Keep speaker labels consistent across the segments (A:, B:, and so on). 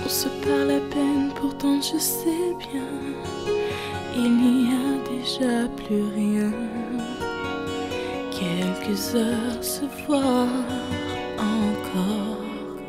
A: se parle à peine, pourtant je sais bien, il n'y a déjà plus rien. Quelques heures se voir encore.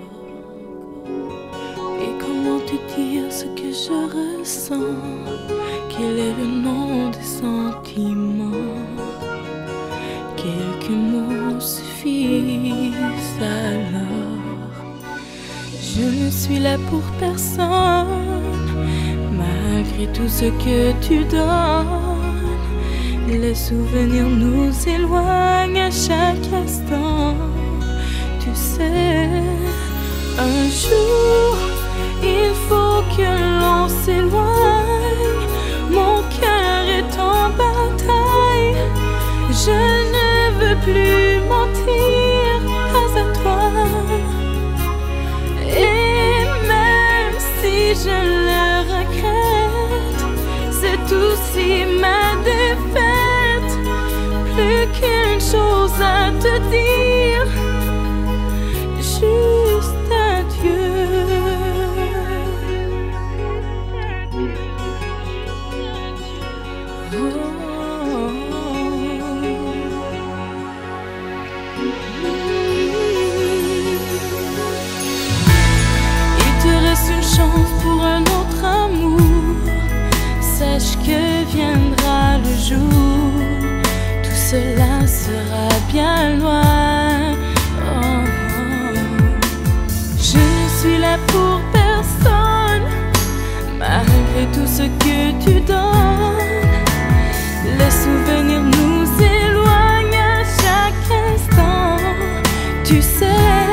A: Et comment te dire ce que je ressens? Quel est le nom des sentiments? Quelques mots suffisent alors. Je ne suis là pour personne, malgré tout ce que tu donnes. Les souvenirs nous éloignent à chaque instant. Tu sais, un jour, il faut que l'on s'éloigne. Mon cœur est en bataille. Je ne veux plus mentir, pas à toi. Et même si je le regrette, c'est aussi ma défaite. Plus qu'une chose à te dire, juste adieu. Il te reste une chance pour un autre amour. Sache que viendra le jour, tout cela sera bien loin. Oh, oh. Je ne suis là pour personne, malgré tout ce que tu donnes. Les souvenirs nous éloignent à chaque instant. Tu sais,